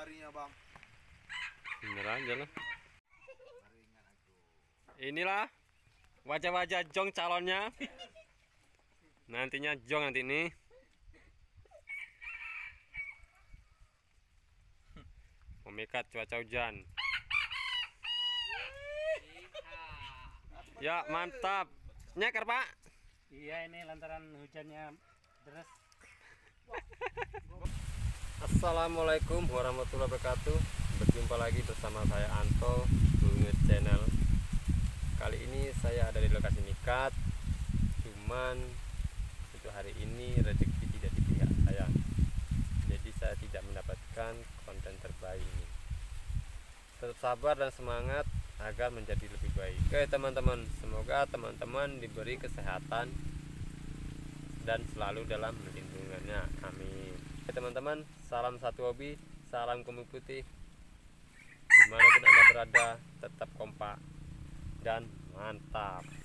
larinya bang. Bener aja lah. Inilah wajah-wajah Jong calonnya. Nantinya Jong nanti ini. Memikat cuaca hujan. Ya mantap. Nyeker pak. Iya ini lantaran hujannya deras. Assalamualaikum warahmatullahi wabarakatuh. Berjumpa lagi bersama saya Anto Bunget Channel. Kali ini saya ada di lokasi mikat. Cuman untuk hari ini rezeki tidak di pihak saya. Jadi saya tidak mendapatkan konten terbaik ini. Tetap sabar dan semangat agar menjadi lebih baik. Oke teman-teman, semoga teman-teman diberi kesehatan dan selalu dalam lindungannya. Amin. Oke teman-teman, salam satu hobi, salam Komik Putih. Dimanapun Anda berada, tetap kompak dan mantap.